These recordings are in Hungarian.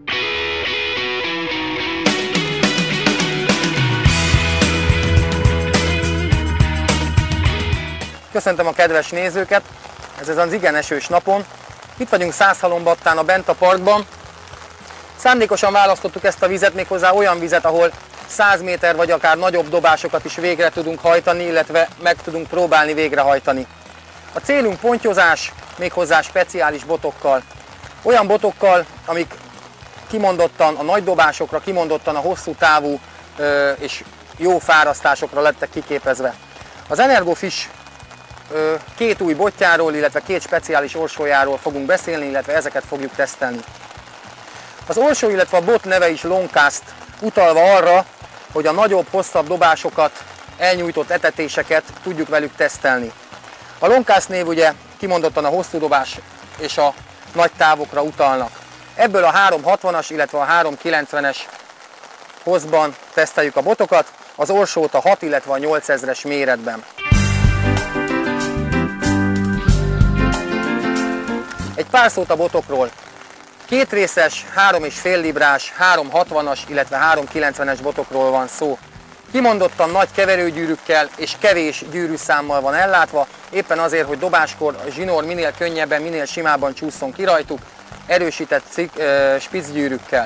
Köszöntöm a kedves nézőket, ez az igen esős napon. Itt vagyunk Szászhalombattán a Bent a Parkban. Szándékosan választottuk ezt a vizet, méghozzá olyan vizet, ahol 100 méter vagy akár nagyobb dobásokat is végre tudunk hajtani, illetve meg tudunk próbálni végrehajtani. A célunk pontyozás, méghozzá speciális botokkal. Olyan botokkal, amik kimondottan a nagy dobásokra, kimondottan a hosszú távú és jó fárasztásokra lettek kiképezve. Az Energofish két új botjáról, illetve két speciális orsójáról fogunk beszélni, illetve ezeket fogjuk tesztelni. Az orsó, illetve a bot neve is Longcast, utalva arra, hogy a nagyobb, hosszabb dobásokat, elnyújtott etetéseket tudjuk velük tesztelni. A Longcast név ugye kimondottan a hosszú dobás és a nagy távokra utalnak. Ebből a 360-as, illetve a 390-es hosszban teszteljük a botokat, az orsót a 6, illetve a 8000-es méretben. Egy pár szót a botokról. Kétrészes, 3,5 librás, 360-as, illetve 390-es botokról van szó. Kimondottan nagy keverőgyűrűkkel és kevés gyűrűszámmal van ellátva, éppen azért, hogy dobáskor a zsinór minél könnyebben, minél simábban csúszson ki rajtuk, erősített spicgyűrűkkel.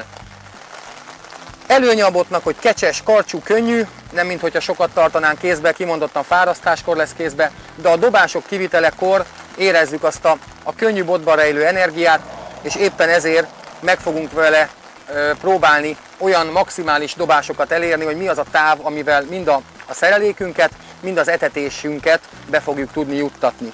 Előnye a botnak, hogy kecses, karcsú, könnyű, nem minthogyha sokat tartanánk kézbe, kimondottan fárasztáskor lesz kézbe, de a dobások kivitelekor érezzük azt a könnyű botban rejlő energiát, és éppen ezért meg fogunk vele próbálni olyan maximális dobásokat elérni, hogy mi az a táv, amivel mind a szerelékünket, mind az etetésünket be fogjuk tudni juttatni.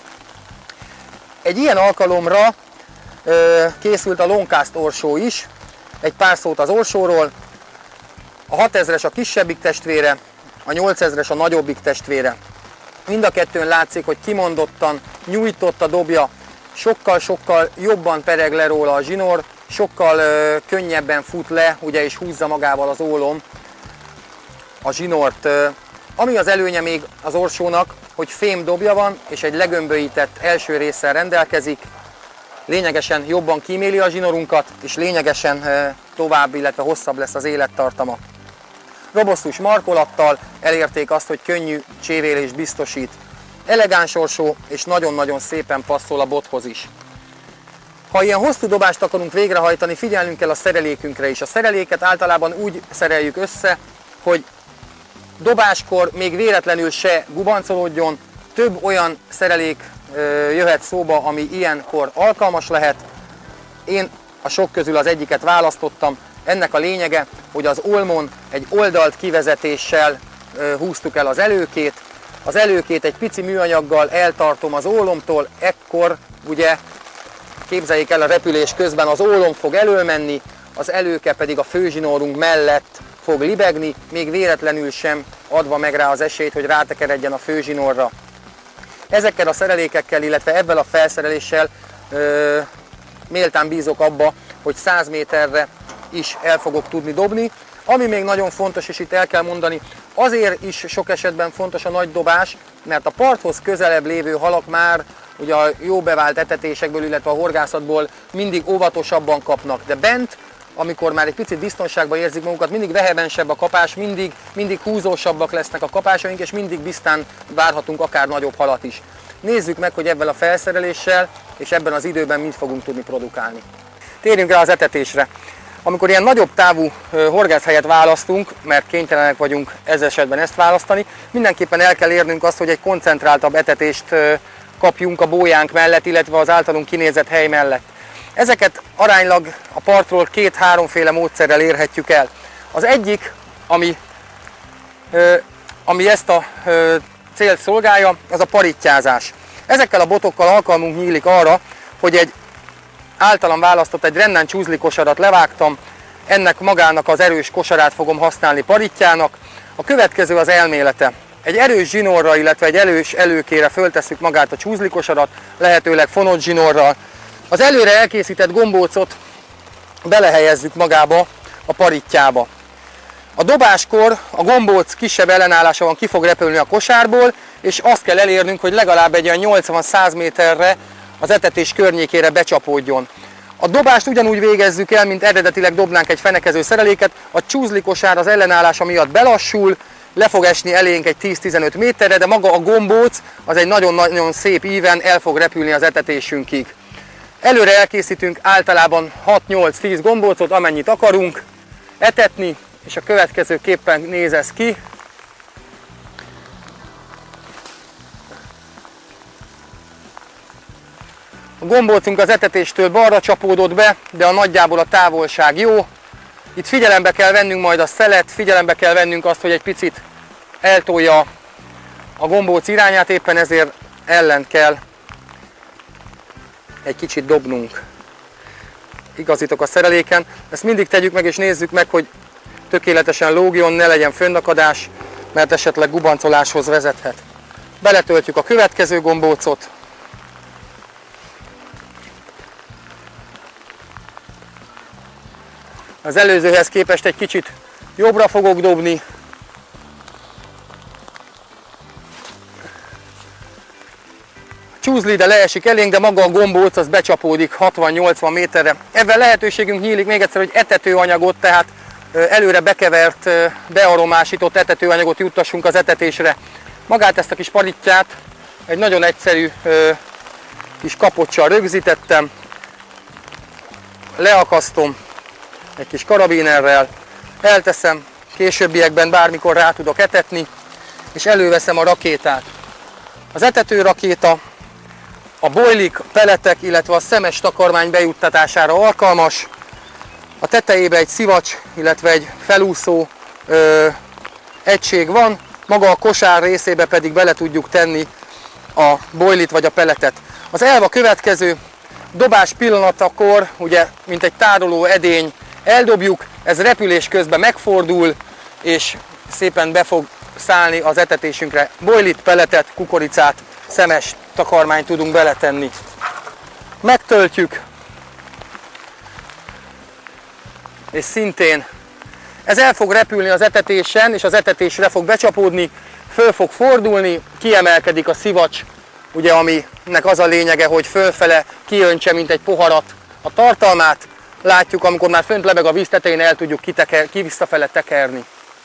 Egy ilyen alkalomra készült a Longcast orsó is, egy pár szót az orsóról. A 6000-es a kisebbik testvére, a 8000-es a nagyobbik testvére. Mind a kettőn látszik, hogy kimondottan nyújtott a dobja, sokkal-sokkal jobban pereg le róla a zsinór, sokkal könnyebben fut le, ugye, és húzza magával az ólom a zsinort. Ami az előnye még az orsónak, hogy fém dobja van, és egy legömbölyített első résszel rendelkezik, lényegesen jobban kíméli a zsinórunkat, és lényegesen tovább, illetve hosszabb lesz az élettartama. Robosztus markolattal elérték azt, hogy könnyű csévélést biztosít. Elegáns orsó, és nagyon-nagyon szépen passzol a bothoz is. Ha ilyen hosszú dobást akarunk végrehajtani, figyelnünk kell a szerelékünkre is. A szereléket általában úgy szereljük össze, hogy dobáskor még véletlenül se gubancolódjon, több olyan szerelék jöhet szóba, ami ilyenkor alkalmas lehet. Én a sok közül az egyiket választottam. Ennek a lényege, hogy az ólmon egy oldalt kivezetéssel húztuk el az előkét. Az előkét egy pici műanyaggal eltartom az ólomtól, ekkor ugye képzeljék el, a repülés közben az ólom fog elölmenni, az előke pedig a főzsinórunk mellett fog libegni, még véletlenül sem adva meg rá az esélyt, hogy rátekeredjen a főzsinórra. Ezekkel a szerelékekkel, illetve ebben a felszereléssel méltán bízok abba, hogy 100 méterre is el fogok tudni dobni. Ami még nagyon fontos, és itt el kell mondani, azért is sok esetben fontos a nagy dobás, mert a parthoz közelebb lévő halak már ugye a jó bevált etetésekből, illetve a horgászatból mindig óvatosabban kapnak, de bent, amikor már egy picit biztonságban érzik magukat, mindig vehemensebb a kapás, mindig húzósabbak lesznek a kapásaink, és mindig biztán várhatunk akár nagyobb halat is. Nézzük meg, hogy ebben a felszereléssel és ebben az időben mit fogunk tudni produkálni. Térjünk rá az etetésre. Amikor ilyen nagyobb távú horgászhelyet választunk, mert kénytelenek vagyunk ez esetben ezt választani, mindenképpen el kell érnünk azt, hogy egy koncentráltabb etetést kapjunk a bójánk mellett, illetve az általunk kinézett hely mellett. Ezeket aránylag a partról két-háromféle módszerrel érhetjük el. Az egyik, ami ezt a célt szolgálja, az a parittyázás. Ezekkel a botokkal alkalmunk nyílik arra, hogy egy általam választott egy Rennan csúzli kosarat levágtam, ennek magának az erős kosarát fogom használni parittyának. A következő az elmélete. Egy erős zsinórra, illetve egy erős előkére föltesszük magát a csúzli kosarat, lehetőleg fonott zsinórral. Az előre elkészített gombócot belehelyezzük magába a parittyába. A dobáskor a gombóc kisebb ellenállása van, ki fog repülni a kosárból, és azt kell elérnünk, hogy legalább egy olyan 80-100 méterre az etetés környékére becsapódjon. A dobást ugyanúgy végezzük el, mint eredetileg dobnánk egy fenekező szereléket. A csúzlikosár az ellenállása miatt belassul, le fog esni elénk egy 10-15 méterre, de maga a gombóc az egy nagyon-nagyon szép íven el fog repülni az etetésünkig. Előre elkészítünk általában 6-8-10 gombócot, amennyit akarunk etetni, és a következőképpen néz ez ki. A gombócunk az etetéstől balra csapódott be, de nagyjából a távolság jó. Itt figyelembe kell vennünk majd a szelet, figyelembe kell vennünk azt, hogy egy picit eltolja a gombóc irányát, éppen ezért ellen kell egy kicsit dobnunk. Igazítok a szereléken. Ezt mindig tegyük meg és nézzük meg, hogy tökéletesen lógjon, ne legyen fönnakadás, mert esetleg gubancoláshoz vezethet. Beletöltjük a következő gombócot. Az előzőhez képest egy kicsit jobbra fogok dobni. Csúzli ide leesik elénk, de maga a gombóc az becsapódik 60-80 méterre. Ebben lehetőségünk nyílik még egyszer, hogy etetőanyagot, tehát előre bekevert, bearomásított etetőanyagot juttassunk az etetésre. Magát ezt a kis parittyát egy nagyon egyszerű kis kapoccsal rögzítettem. Leakasztom egy kis karabinerrel, elteszem, későbbiekben bármikor rá tudok etetni, és előveszem a rakétát. Az etető rakéta a bojlik, peletek, illetve a szemes takarmány bejuttatására alkalmas. A tetejében egy szivacs, illetve egy felúszó egység van, maga a kosár részébe pedig bele tudjuk tenni a bojlit vagy a peletet. Az elv a következő: dobás pillanatakor, ugye, mint egy tároló edény, eldobjuk, ez repülés közben megfordul, és szépen be fog szállni az etetésünkre. Bojlit, peletet, kukoricát, szemes takarmányt tudunk beletenni. Megtöltjük, és szintén ez el fog repülni az etetésen, és az etetésre fog becsapódni, föl fog fordulni, kiemelkedik a szivacs, ugye, aminek az a lényege, hogy fölfele kiöntse, mint egy poharat a tartalmát. Látjuk, amikor már fönt lebeg a víz tetején, el tudjuk visszafele tekerni.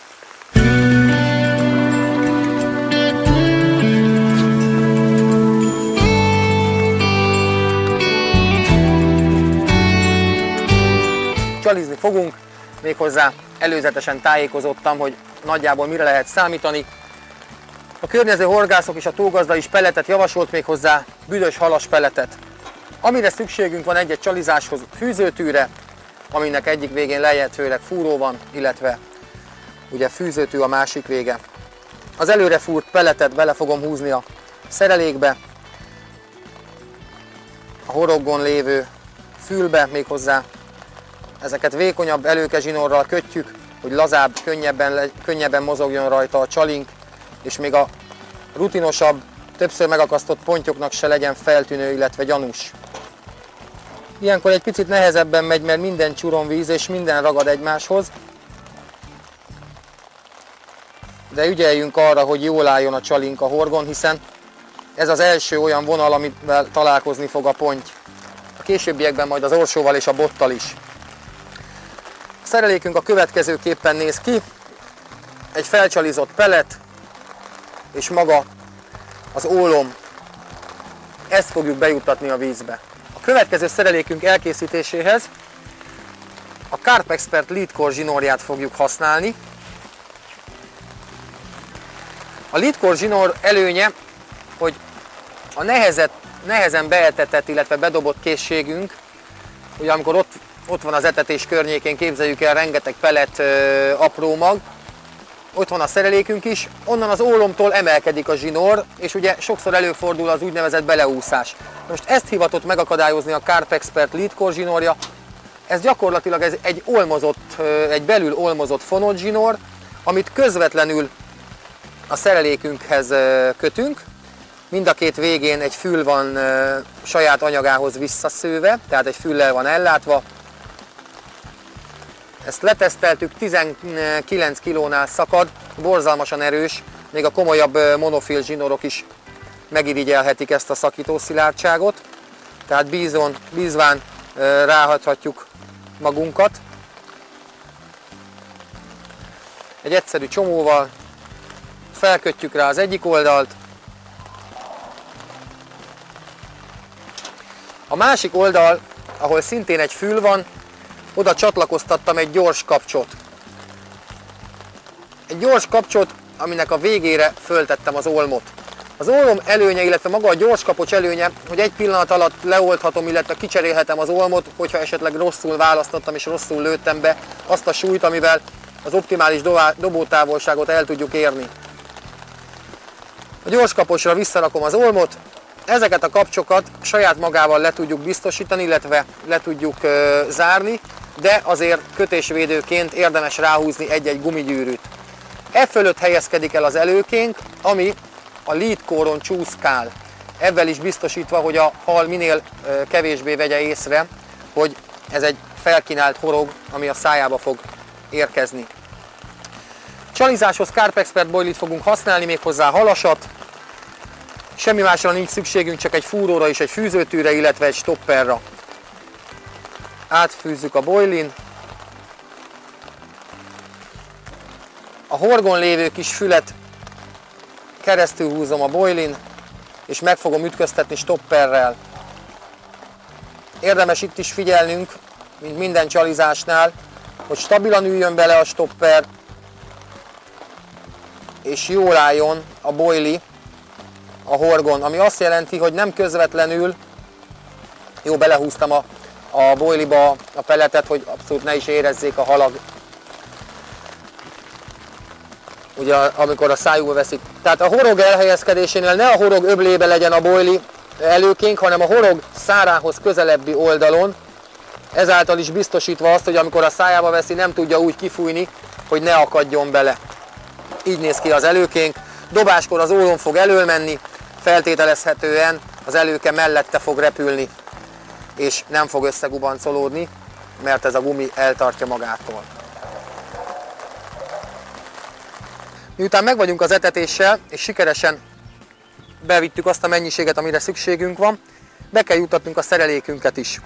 Csalizni fogunk, méghozzá előzetesen tájékozottam, hogy nagyjából mire lehet számítani. A környező horgászok és a tógazda is peletet javasolt, méghozzá büdös halas peletet. Amire szükségünk van egy-egy csalizáshoz: fűzőtűre, aminek egyik végén lehetőleg fúró van, illetve ugye fűzőtű a másik vége. Az előre fúrt peletet bele fogom húzni a szerelékbe, a horoggon lévő fülbe, méghozzá ezeket vékonyabb előkezsinórral kötjük, hogy lazább, könnyebben mozogjon rajta a csalink, és még a rutinosabb, többször megakasztott pontyoknak se legyen feltűnő, illetve gyanús. Ilyenkor egy picit nehezebben megy, mert minden csuromvíz és minden ragad egymáshoz. De ügyeljünk arra, hogy jól álljon a csalink a horgon, hiszen ez az első olyan vonal, amivel találkozni fog a ponty. A későbbiekben majd az orsóval és a bottal is. A szerelékünk a következőképpen néz ki: egy felcsalizott pelet, és maga az ólom. Ezt fogjuk bejuttatni a vízbe. A következő szerelékünk elkészítéséhez a Carp Expert Leadcore zsinórját fogjuk használni. A Leadcore zsinór előnye, hogy a nehezen beetetett, illetve bedobott készségünk, ugye amikor ott van az etetés környékén, képzeljük el, rengeteg pelet, apró mag, ott van a szerelékünk is, onnan az ólomtól emelkedik a zsinór, és ugye sokszor előfordul az úgynevezett beleúszás. Most ezt hivatott megakadályozni a Carp Expert Leadcore zsinórja. Ez gyakorlatilag egy belül olmozott fonott zsinór, amit közvetlenül a szerelékünkhez kötünk. Mind a két végén egy fül van saját anyagához visszaszőve, tehát egy füllel van ellátva. Ezt leteszteltük, 19 kilónál szakad, borzalmasan erős, még a komolyabb monofil zsinórok is megirigyelhetik ezt a szakító szilárdságot. Tehát bízván ráhathatjuk magunkat. Egy egyszerű csomóval felkötjük rá az egyik oldalt, a másik oldal, ahol szintén egy fül van, oda csatlakoztattam egy gyors kapcsot. Egy gyors kapcsot, aminek a végére föltettem az olmot. Az olom előnye, illetve maga a gyors kapocs előnye, hogy egy pillanat alatt leoldhatom, illetve kicserélhetem az olmot, hogyha esetleg rosszul választottam és rosszul lőttem be azt a súlyt, amivel az optimális dobótávolságot el tudjuk érni. A gyors kapocsra visszarakom az olmot, ezeket a kapcsokat saját magával le tudjuk biztosítani, illetve le tudjuk zárni, de azért kötésvédőként érdemes ráhúzni egy-egy gumigyűrűt. E fölött helyezkedik el az előkénk, ami a leadkóron csúszkál. Ezzel is biztosítva, hogy a hal minél kevésbé vegye észre, hogy ez egy felkínált horog, ami a szájába fog érkezni. Csalizáshoz Carp Expert boilit fogunk használni, méghozzá halasat. Semmi másra nincs szükségünk, csak egy fúróra és egy fűzőtűre, illetve egy stopperra. Átfűzzük a boilin. A horgon lévő kis fület keresztül húzom a boilin, és meg fogom ütköztetni stopperrel. Érdemes itt is figyelnünk, mint minden csalizásnál, hogy stabilan üljön bele a stopper, és jól álljon a boili a horgon, ami azt jelenti, hogy nem közvetlenül, jó, belehúztam a boiliba a pelletet, hogy abszolút ne is érezzék a halak, ugye amikor a szájukba veszik. Tehát a horog elhelyezkedésénél ne a horog öblébe legyen a boili előkénk, hanem a horog szárához közelebbi oldalon, ezáltal is biztosítva azt, hogy amikor a szájába veszi, nem tudja úgy kifújni, hogy ne akadjon bele. Így néz ki az előkénk. Dobáskor az ólom fog elől menni, feltételezhetően az előke mellette fog repülni, és nem fog összegubancolódni, mert ez a gumi eltartja magától. Miután meg vagyunk az etetéssel, és sikeresen bevittük azt a mennyiséget, amire szükségünk van, be kell juttatnunk a szerelékünket is.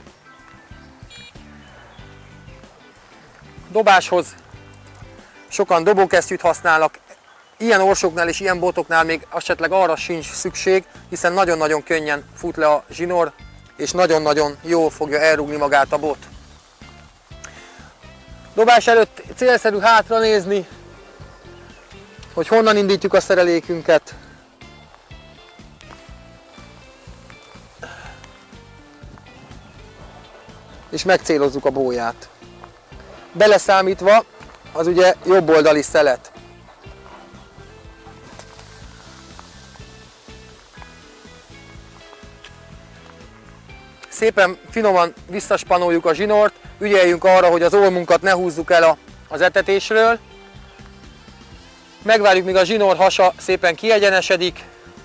Dobáshoz sokan dobókesztyűt használnak, ilyen orsóknál és ilyen botoknál még esetleg arra sincs szükség, hiszen nagyon-nagyon könnyen fut le a zsinór, és nagyon-nagyon jól fogja elrúgni magát a bot. Dobás előtt célszerű hátra nézni, hogy honnan indítjuk a szerelékünket. És megcélozzuk a bóját. Beleszámítva az ugye jobb oldali szelet. Szépen finoman visszaspanoljuk a zsinort, ügyeljünk arra, hogy az olmunkat ne húzzuk el az etetésről. Megvárjuk, míg a zsinór hasa szépen kiegyenesedik.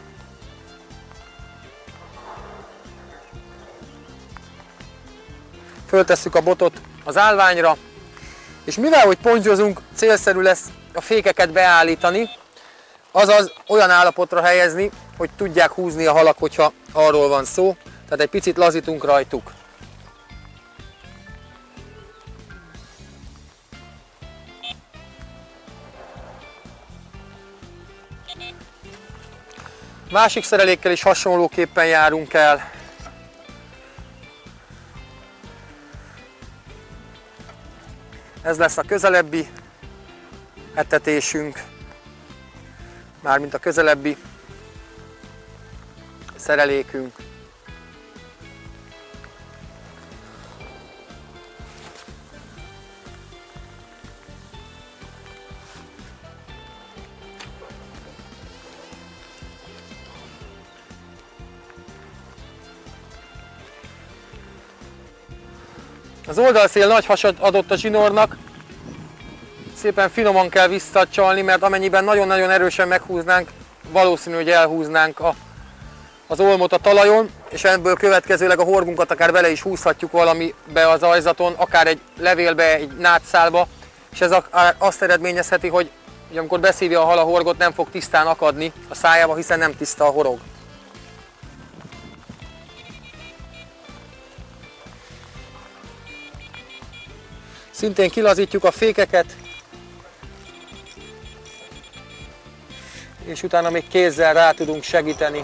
Föltesszük a botot az állványra, és mivel hogy pontyozunk, célszerű lesz a fékeket beállítani, azaz olyan állapotra helyezni, hogy tudják húzni a halak, hogyha arról van szó. Tehát egy picit lazítunk rajtuk. Másik szerelékkel is hasonlóképpen járunk el. Ez lesz a közelebbi etetésünk, mármint a közelebbi szerelékünk. Az oldalszél nagy hasat adott a zsinórnak, szépen finoman kell visszacsalni, mert amennyiben nagyon-nagyon erősen meghúznánk, valószínű, hogy elhúznánk az olmot a talajon, és ebből következőleg a horgunkat akár bele is húzhatjuk valamibe az ajzaton, akár egy levélbe, egy nátszálba, és ez azt eredményezheti, hogy amikor beszívja a hal a horgot, nem fog tisztán akadni a szájába, hiszen nem tiszta a horog. Szintén kilazítjuk a fékeket, és utána még kézzel rá tudunk segíteni,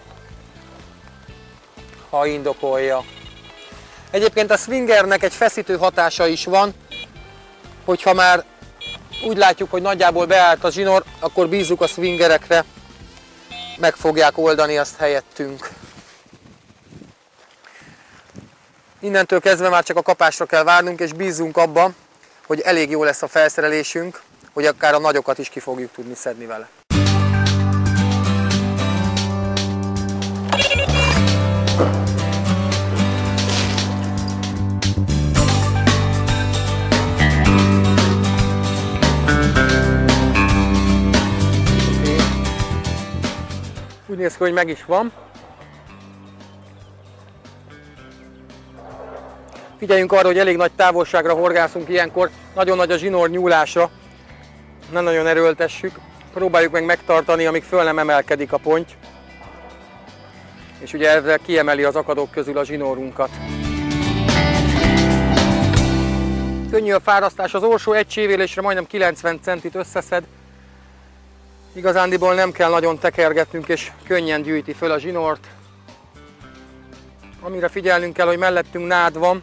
ha indokolja. Egyébként a swingernek egy feszítő hatása is van, hogyha már úgy látjuk, hogy nagyjából beállt a zsinór, akkor bízzuk a swingerekre, meg fogják oldani azt helyettünk. Innentől kezdve már csak a kapásra kell várnunk, és bízzunk abban, hogy elég jó lesz a felszerelésünk, hogy akár a nagyokat is ki fogjuk tudni szedni vele. Úgy néz ki, hogy meg is van. Figyeljünk arra, hogy elég nagy távolságra horgászunk ilyenkor, nagyon nagy a zsinór nyúlásra, nem nagyon erőltessük. Próbáljuk meg megtartani, amíg föl nem emelkedik a ponty, és ugye ezzel kiemeli az akadók közül a zsinórunkat. Könnyű a fárasztás, az orsó egy csévélésre majdnem 90 centit összeszed. Igazándiból nem kell nagyon tekergetnünk, és könnyen gyűjti föl a zsinort. Amire figyelnünk kell, hogy mellettünk nád van,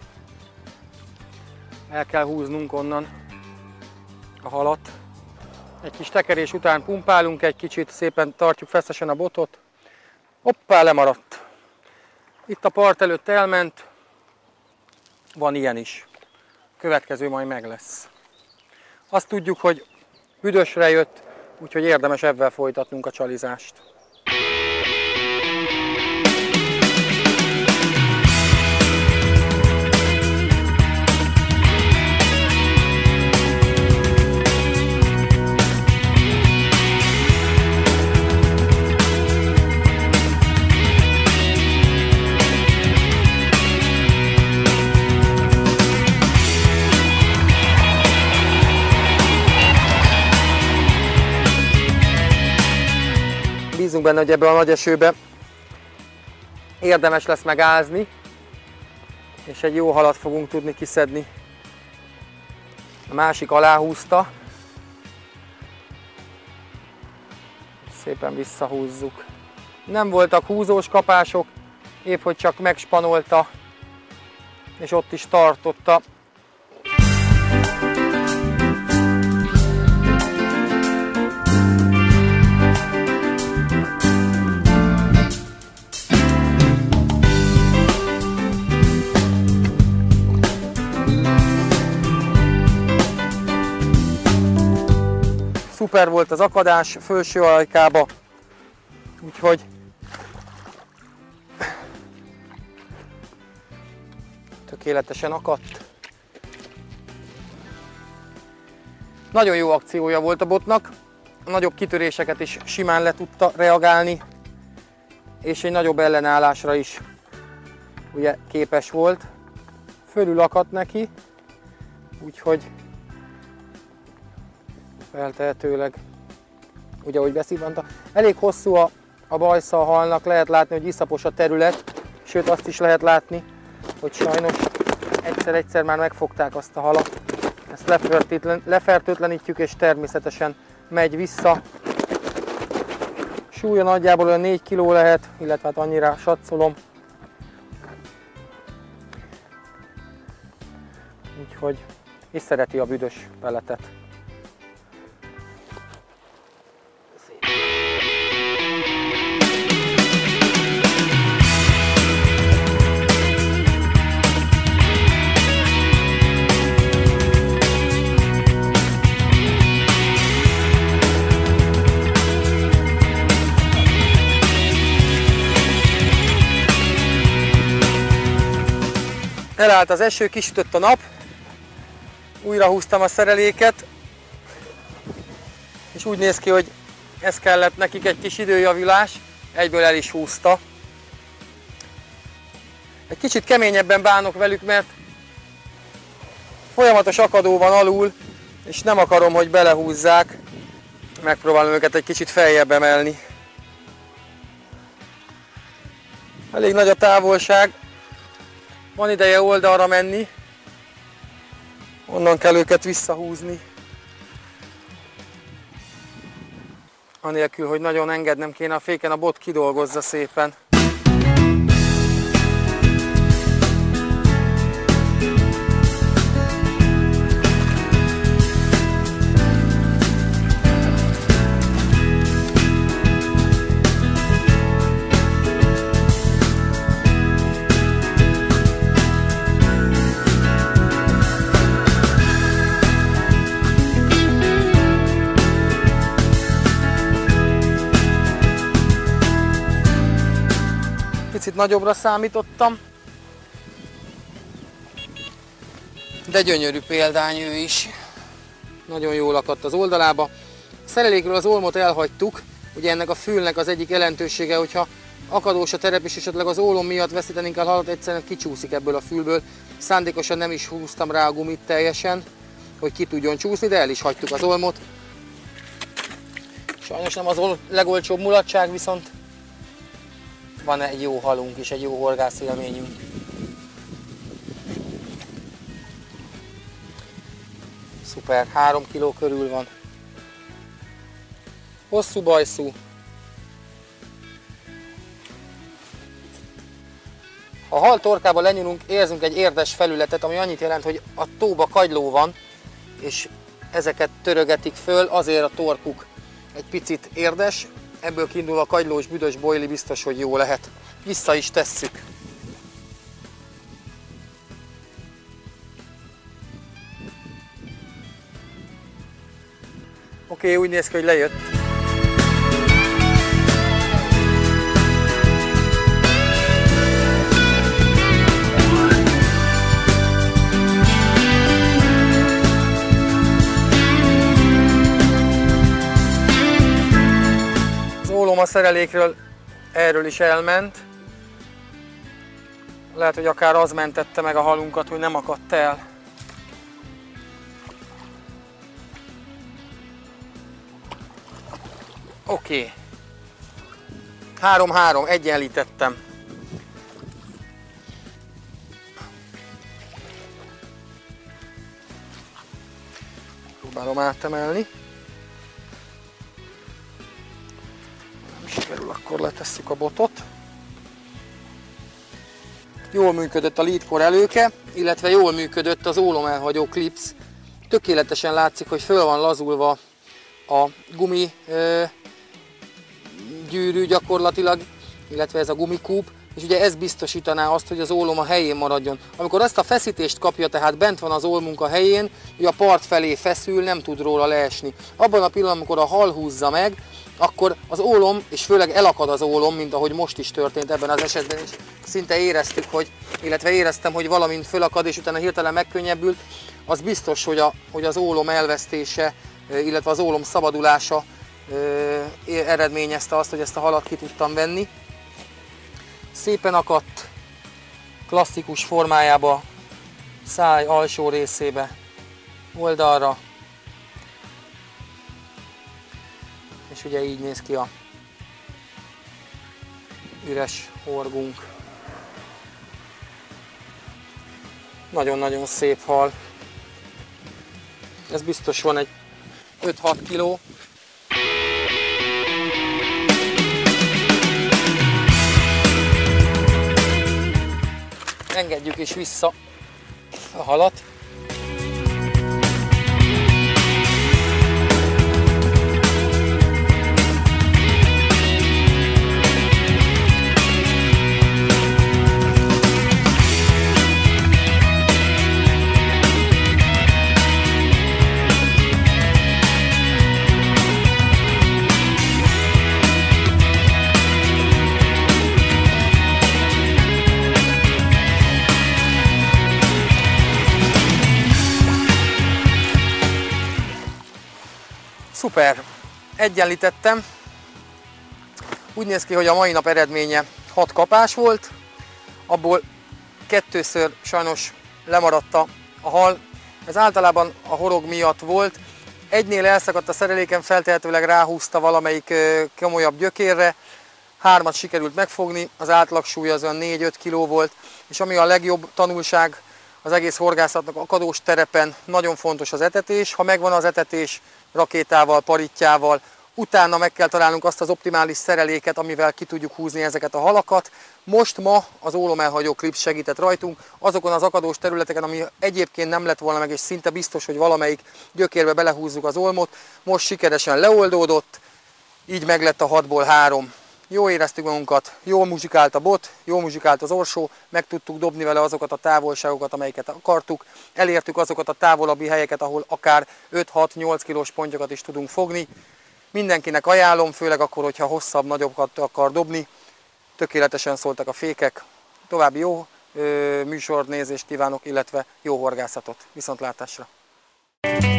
el kell húznunk onnan a halat. Egy kis tekerés után pumpálunk egy kicsit, szépen tartjuk feszesen a botot. Hoppá, lemaradt. Itt a part előtt elment, van ilyen is. Következő majd meg lesz. Azt tudjuk, hogy büdösre jött, úgyhogy érdemes ebben folytatnunk a csalizást. Bízunk benne, hogy ebbe a nagy esőbe érdemes lesz megázni, és egy jó halat fogunk tudni kiszedni. A másik aláhúzta, szépen visszahúzzuk. Nem voltak húzós kapások, épp hogy csak megspanolta, és ott is tartotta. Szuper volt az akadás felső ajkába, úgyhogy tökéletesen akadt. Nagyon jó akciója volt a botnak, a nagyobb kitöréseket is simán le tudta reagálni, és egy nagyobb ellenállásra is ugye képes volt. Fölül akadt neki, úgyhogy feltehetőleg, ugye ahogy beszívanta. Elég hosszú a bajsza a halnak, lehet látni, hogy iszapos a terület, sőt azt is lehet látni, hogy sajnos egyszer-egyszer már megfogták azt a halat. Ezt lefertőtlenítjük, és természetesen megy vissza. Súlya nagyjából olyan 4 kg lehet, illetve hát annyira satszolom. Úgyhogy, és szereti a büdös peletet. Elállt az eső, kisütött a nap, újra húztam a szereléket, és úgy néz ki, hogy ez kellett nekik, egy kis időjavulás, egyből el is húzta. Egy kicsit keményebben bánok velük, mert folyamatos akadó van alul, és nem akarom, hogy belehúzzák, megpróbálom őket egy kicsit feljebb emelni. Elég nagy a távolság. Van ideje oldalra menni. Onnan kell őket visszahúzni. Anélkül, hogy nagyon engednem kéne a féken, a bot kidolgozza szépen. Picit nagyobbra számítottam, de gyönyörű példány ő is. Nagyon jól akadt az oldalába. A szerelékről az olmot elhagytuk, ugye ennek a fülnek az egyik jelentősége, hogyha akadós a terep és esetleg az ólom miatt veszítenénk el halat, egyszerűen kicsúszik ebből a fülből. Szándékosan nem is húztam rá a gumit teljesen, hogy ki tudjon csúszni, de el is hagytuk az olmot. Sajnos nem az legolcsóbb mulatság, viszont van egy jó halunk és egy jó horgász élményünk. Szuper, 3 kg körül van. Hosszú bajszú. Ha a hal torkába lenyúlunk, érzünk egy érdes felületet, ami annyit jelent, hogy a tóba kagyló van, és ezeket törögetik föl, azért a torkuk egy picit érdes. Ebből kiindul a kagylós, büdös bojli, biztos, hogy jó lehet. Vissza is tesszük. Oké, úgy néz ki, hogy lejött. A szerelékről erről is elment. Lehet, hogy akár az mentette meg a halunkat, hogy nem akadt el. Oké. 3-3, egyenlítettem. Próbálom átemelni. Sikerül, akkor letesszük a botot. Jól működött a leadcore előke, illetve jól működött az ólom elhagyó klipsz. Tökéletesen látszik, hogy föl van lazulva a gumi gyűrű gyakorlatilag, illetve ez a gumikúp, és ugye ez biztosítaná azt, hogy az ólom a helyén maradjon. Amikor ezt a feszítést kapja, tehát bent van az ólmunk a helyén, ugye a part felé feszül, nem tud róla leesni. Abban a pillanatban, amikor a hal húzza meg, akkor az ólom, és főleg elakad az ólom, mint ahogy most is történt ebben az esetben is. Szinte éreztük, illetve éreztem, hogy valamint fölakad, és utána hirtelen megkönnyebbült. Az biztos, hogy az ólom elvesztése, illetve az ólom szabadulása eredményezte azt, hogy ezt a halat ki tudtam venni. Szépen akadt, klasszikus formájába, száj alsó részébe, oldalra. És ugye így néz ki a üres horgunk. Nagyon-nagyon szép hal. Ez biztos van egy 5-6 kiló. Engedjük is vissza a halat. Szuper! Egyenlítettem. Úgy néz ki, hogy a mai nap eredménye 6 kapás volt, abból 2-ször sajnos lemaradt a hal. Ez általában a horog miatt volt. Egynél elszakadt a szereléken, feltehetőleg ráhúzta valamelyik komolyabb gyökérre. 3-at sikerült megfogni, az átlagsúly az olyan 4-5 kg volt, és ami a legjobb tanulság, az egész horgászatnak akadós terepen nagyon fontos az etetés. Ha megvan az etetés rakétával, parittyával, utána meg kell találnunk azt az optimális szereléket, amivel ki tudjuk húzni ezeket a halakat. Ma az ólomelhagyó klipsz segített rajtunk, azokon az akadós területeken, ami egyébként nem lett volna meg, és szinte biztos, hogy valamelyik gyökérbe belehúzzuk az olmot, most sikeresen leoldódott, így meglett a 6-ból 3. Jól éreztük magunkat, jól muzsikált a bot, jól muzsikált az orsó, meg tudtuk dobni vele azokat a távolságokat, amelyiket akartuk, elértük azokat a távolabbi helyeket, ahol akár 5-6-8 kilós pontyokat is tudunk fogni. Mindenkinek ajánlom, főleg akkor, hogyha hosszabb, nagyobbat akar dobni. Tökéletesen szóltak a fékek. További jó műsornézést kívánok, illetve jó horgászatot. Viszontlátásra!